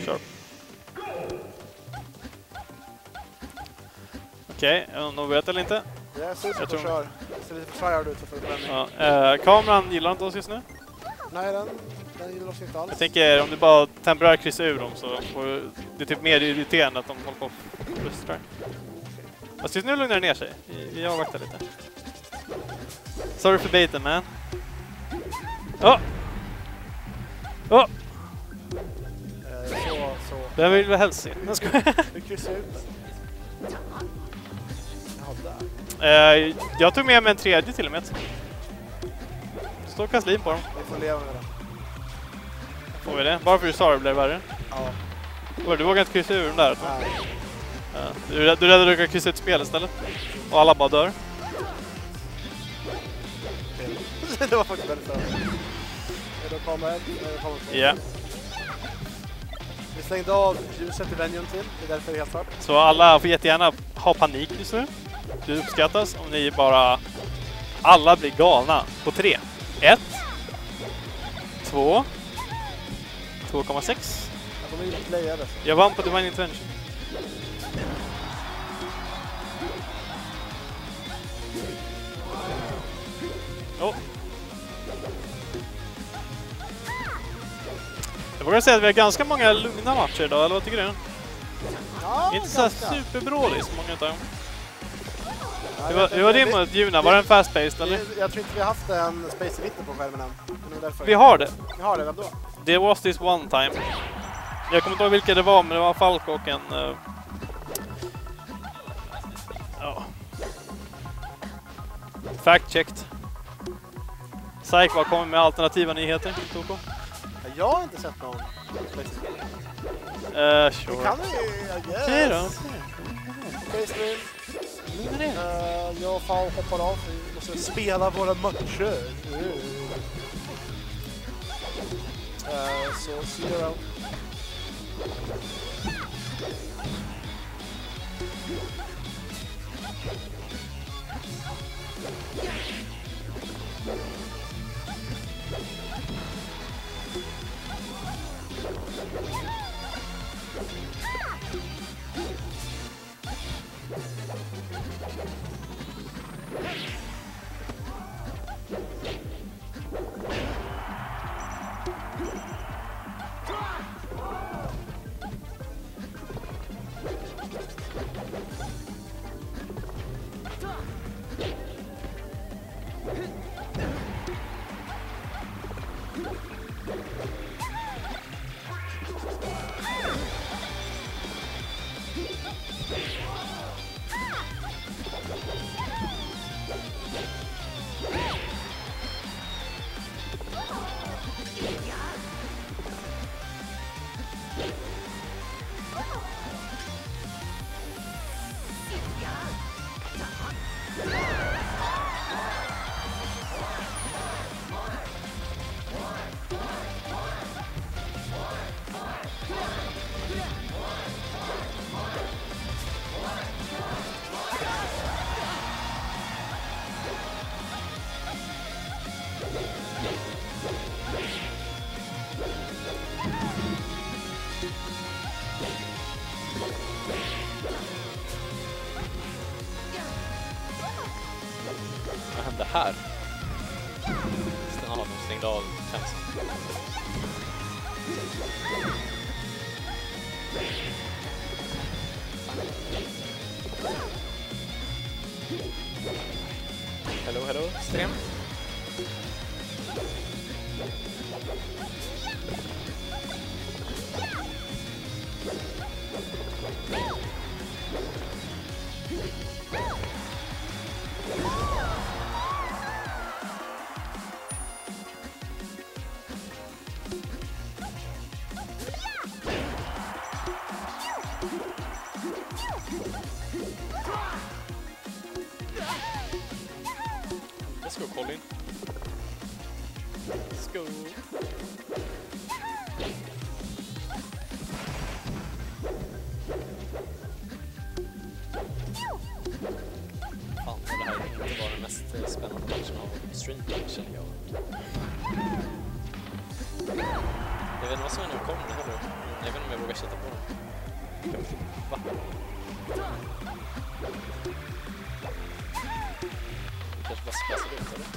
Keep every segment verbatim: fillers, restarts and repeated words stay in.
Kör. Okej, okay, om de vet eller inte. Jag ser ut att du kör. Det ser lite försvärjad ut för förändring. Ja, eh, kameran gillar inte oss just nu. Nej, den, den gillar oss inte alls. Jag tänker, om du bara temporärt kryssar ur dem så får det är typ mer irriterande att de håller på och frustrar. Fast just nu lugnar det ner sig. Vi, vi avvaktar lite. Sorry för baiten, man. Åh! Åh! Eh, så, så. Den vill vi helst se. Jag ska... Du kryssar ut den. Uh, jag tog med mig en tredje till och med. Står kaslin på dem. Vi får leva med det. Får vi det? Bara för att du sa det blev värre. Ja. Du vågar inte kryssa ur den där? Nej. Ja. Du är rädd du att du kan kryssa ut spel istället? Och alla bara dör? Det var faktiskt väldigt bra. Då kommer ett, då kommer två. Ja. Vi slängde av ljuset i Vengeon till, det är därför det är helt svart. Så alla får jättegärna ha panik just nu. Det uppskattas om ni bara... Alla blir galna på tre. Ett. Två. två komma sex. Ja, de är ju playade. Jag vann på Divine Intervention. Oh. Jag vågar säga att vi har ganska många lugna matcher idag, eller vad tycker du? Ja, inte så superbrådigt många utav dem. Ja, Hur var, hur var det mot Juna? Var den fast-paced eller? Jag tror inte vi har haft en Space Vitter på skärmen än. Vi har det. Vi har det, vem då? Det was this one time. Jag kommer inte ihåg vilka det var, men det var Falk och en... Uh... Ja. Fact-checked. Psych var kommer med alternativa nyheter. Toko. Jag har inte sett någon Space Vitter. Uh, sure. Det kan vi, I guess. Okej då. Okej, stream. Uh, jag fan hoppar av. Vi måste spela våra matcher. Uh. Uh, så see you around. Vad hände här? Sten har de stängde av tjänsten. Hello, hello, Sten. Let's go, Colin. Let's go. Fan, det här inte var den mest spännande matchen av streamen, känner jag. Jag vet inte vad som är nu kommer, det heller. Jag vet inte om jag vågar sätta på den. Va? Det kanske bara spasar ut, eller?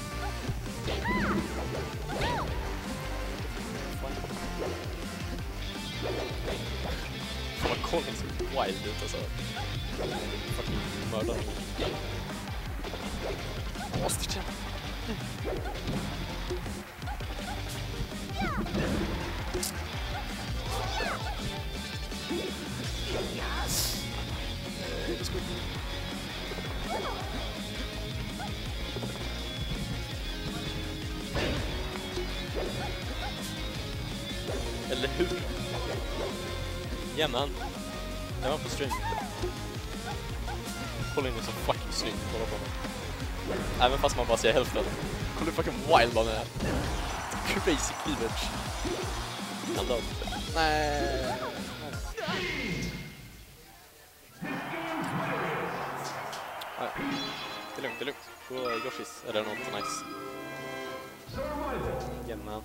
Fan vad Colin ser wild ut alltså. Fucking mördar honom. Måste eller hur? Jajamän. Jag var på stream. Kolla in det så fucking snyggt. Kolla på honom. Även fast man bara ser hälften. Kolla hur fucking wild han är. Crazy cleavage. Han död. Nej. Nej. Det är lugnt, det är lugnt. Gå Yoshis. Är det något nice? Jajamän.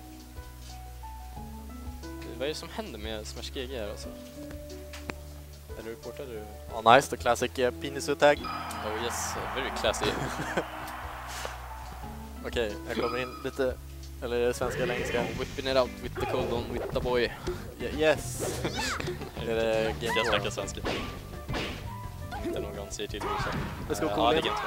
Vad är det som händer med Smash G G här alltså? Är du reporter? Är du... Oh, nice, the classic uh, penis tag. Oh yes, very classy. Okej, okay, jag kommer in lite, eller är det svenska eller engelska? Whipping it out with the cold on with the boy. Yeah, yes. Är det Game två? Jag snackar svenska. Inte någon säger till mig så. Det ska uh, vara ja, det är Game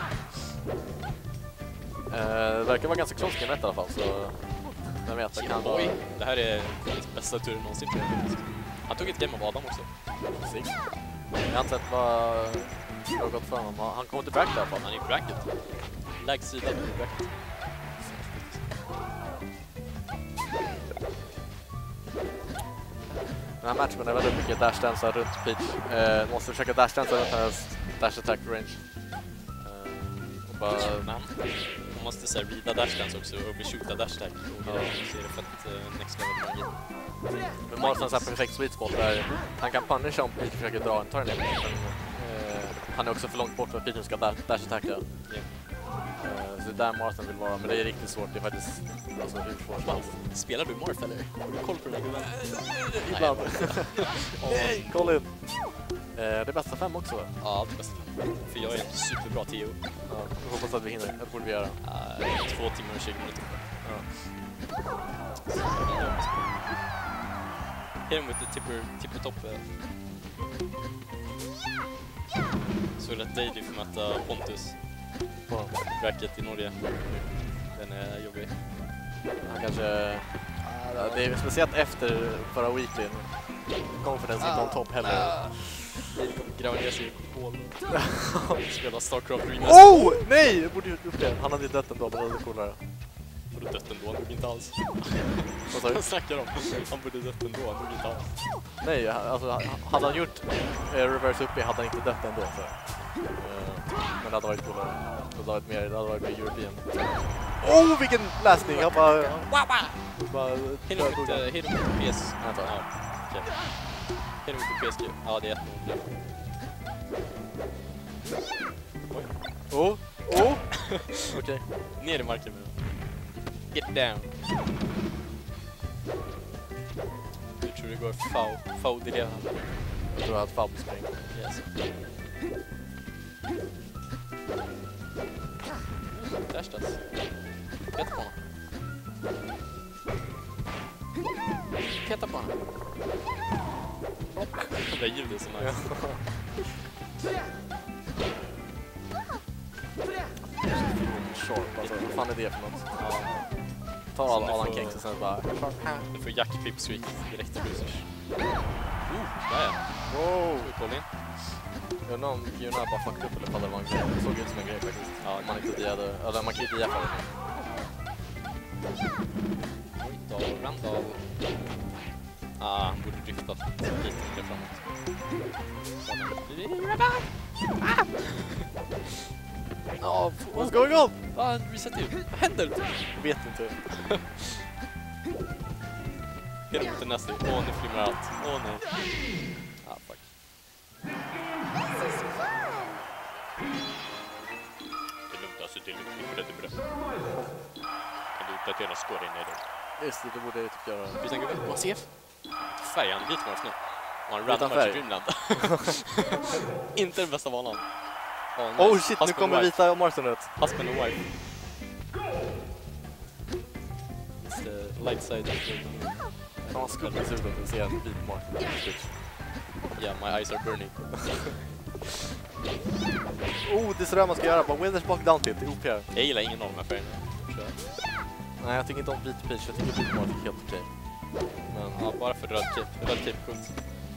två. Uh, det verkar vara ganska close game ett i alla fall, så... Jag vet, det kan vara... Det här är den bästa turen någonsin tror jag. Han tog ett game av Adam också. Sick. Jag har inte sett vad jag har gått för honom. Han kommer till bracket i alla fall. Han är i bracket. Lägg sidan i bracket. Den här matchen är väldigt mycket dashdansar runt Peach. Eh, måste försöka dashdansa runt hennes dash attack range. Eh, och bara... Man måste så här rida dashdance också och beshoota dashtag. Och ja. Så är det fett uh, next level magi. Men Marston har en perfekt sweet spot där han kan punisha om Peach försöker dra en turn ner. Men eh, han är också för långt bort för att Peach ska dash, dash attacka. Yeah. Eh, så det är där Marston vill vara, men det är riktigt svårt. Det är faktiskt alltså, hur svårt som helst. Spelar du Marth eller? Har du koll på den här gubben? Ibland. Nej, kolla in. Eh, det är bästa fem också. Ja, det är bästa fem. För jag är en superbra T O. Ja, jag hoppas att vi hinner. Det borde vi göra. Uh, två timmar och tjugo minuter. Ja. Här mot det tipper, tipper topp. Så rätt Daily för att möta Pontus på bracket i Norge. Den är jobbig. Han kanske... Ja, det är speciellt efter förra weekend. Confidence inte on top heller. Gräver ner sig i hål. Spelar Starcraft Arena. Oh! Nej! Jag borde gjort upp det. Han hade inte dött ändå, men det var coolare. Han borde dött ändå, han dog inte alls. Vad sa du? Han snackar om. Han borde dött ändå, han dog inte alls. Nej, alltså hade han gjort eh, reverse uppe hade han inte dött ändå. Så. Uh, men det hade varit coolare. Det hade varit mer, det hade varit mer European. Oh, vilken läsning! Jag bara... bara Hit him with P S. Vänta. Ja, okej. Hit him with P S G. Ja, det är ett noll. Oj. Oh, oh! Okej. Okay. Ner i marken nu. Get down. Hur tror du det går Fau? Fau det redan. Jag tror att Fau spring. Yes. Dashtas. Peta på honom. Peta på honom. Det där ljudet som är. Sharp, alltså. Vad fan är det för något? Ja. Ta alla Alan Kings och sen bara... Du får Jack Pip Streak direkt till Bruisers. Oh, där ja. Wow! Kolla in. Jag undrar om Q N A bara fucked upp eller ifall det var en grej. Det såg ut som en grej faktiskt. Ja, man inte diade, eller man kan ju dia för det. Randall, Randall. Ah, han borde driftat lite mer framåt. Randall! Ah! Oh, what's going on? Ah, reset ju. Vad händer? Jag vet inte. Helt inte nästa. Åh, nu flimmar allt. Åh, nej. Ah, fuck. Det är lugnt, alltså. Det är lugnt. Vi får det till bröst. Kan du uppdatera scoren i det? Just det, det borde jag typ göra. Vi tänker väl på C F? Färgen, Beatmorph nu. Och en Utan random färg. match i Dreamland. Inte den bästa vanan. Oh, nice. Oh shit, nu Husband kommer and vita Marston ut. wife. Husband and wife. It's the light side of the moon. Fan vad skumt det ser ut att du ser en vit Marston. Yeah, my eyes are burning. Oh, det är sådär man ska göra. Bara Withers bak down tilt, O P. Jag gillar ingen av de här färgerna. Så, Nej, jag tycker inte om vit Peach. Jag tycker vit Marston är helt okej. Men ja, bara för röd cape. Röd cape, coolt.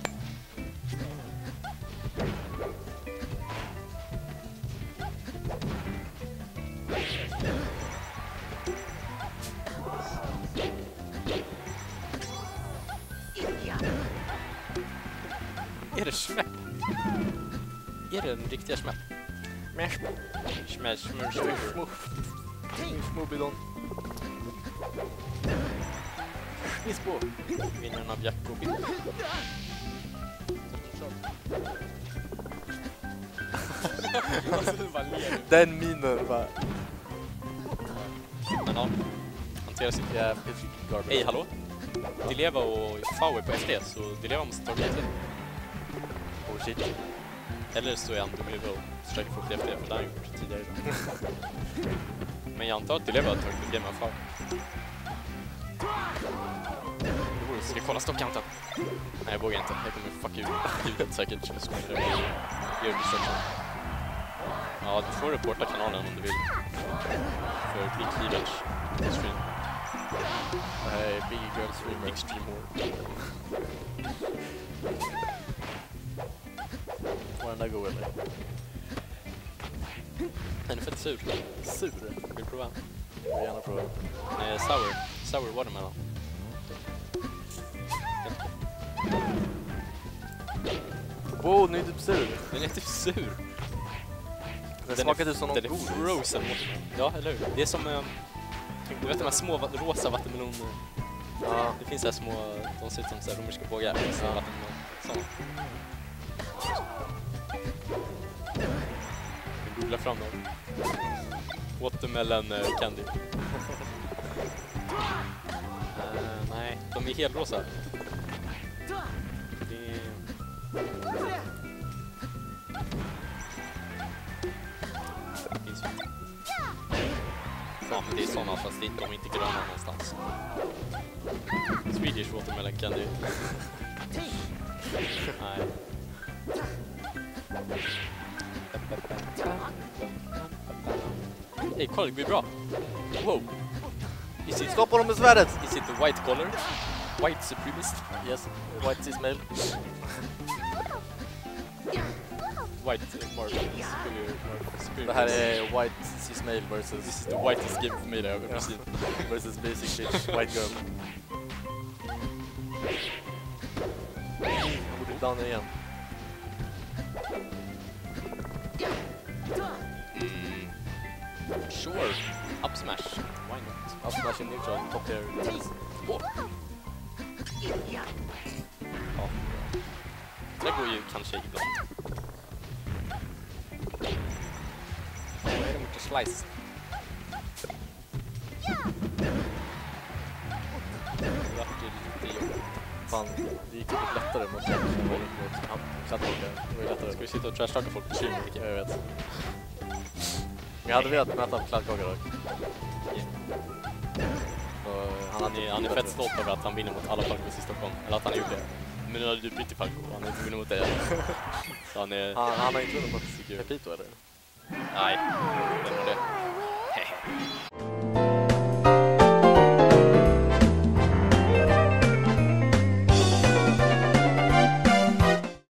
Är det smäpp? Är det den riktiga smäpp? Smäpp, smäpp, smäpp, smäpp. Smobidon. Missbo. Vinnaren av Jack och Bill. Den minen bara. Men ja, hanterar sitt... Ja, Peach garbage. Hej, hallå? Dileva och Power på F T, så Dileva måste ta det till. Oh shit. Eller så är han dum i huvudet och försöker få till F T, för det har han gjort tidigare. Men jag antar att Dileva har tagit ett game av Power. Ska jag kolla stockkanten? Nej, jag vågar inte. Jag kommer fuck you ljudet säkert. Jag ska göra destruction. Ja, du får reporta kanalen om du vill. För Big Cleavage stream. Det här är Big Girl Streamer. Big Stream War. Var den där god eller? Den är fett sur. Sur. Vill du prova? Jag vill gärna prova. Nej, sour. Sour watermelon. Wow, nu är du typ sur. Den är typ sur. Den smakar typ som någon Den är godis. frozen watermelon. Ja, eller hur? Det är som... Eh, du vet de här små va- rosa vattenmeloner. Ja. Det finns så här små... De ser ut som så här romerska bågar. Så Ja. vattenmelon. Såna. Jag googlar fram dem. Watermelon uh, candy. uh, nej, de är helt rosa. Det är... Det finns ju inte. Ja, men det är såna fast det, de är inte gröna någonstans. Swedish watermelon candy. Nej. Hej, kolla, det blir bra. Wow. Is it, Stoppa dem med svärdet! is it the white color? White supremacist? Yes, white Ismail. White uh, Marvel. Superior Marvel. Superior Det här race. är white Ismail This versus is the whitest game for me that I've ever Ja. seen. versus basic bitch, white girl. Jag borde down igen. Mm. Sure. Up smash. Why not? Up smash in neutral, top air. Oh. Ja. Det går ju kanske ibland. Vad är det mot att slice? Det vart ju lite jobbigt. Fan, det gick lite lättare mot den som var in mot kladdåkare. Det var ju lättare. Ska vi sitta och trashtalka folk på stream? Ja, jag vet. Men jag hade velat möta kladdkaka dock. Han, han, är, han är fett stolt över att han vinner mot alla Falcos i Stockholm. Eller att han har gjort det. Men nu har du brutit Falco och han har inte vunnit mot dig. Så han är... Han, han har inte vunnit mot Pepito eller? Nej, det är nog det.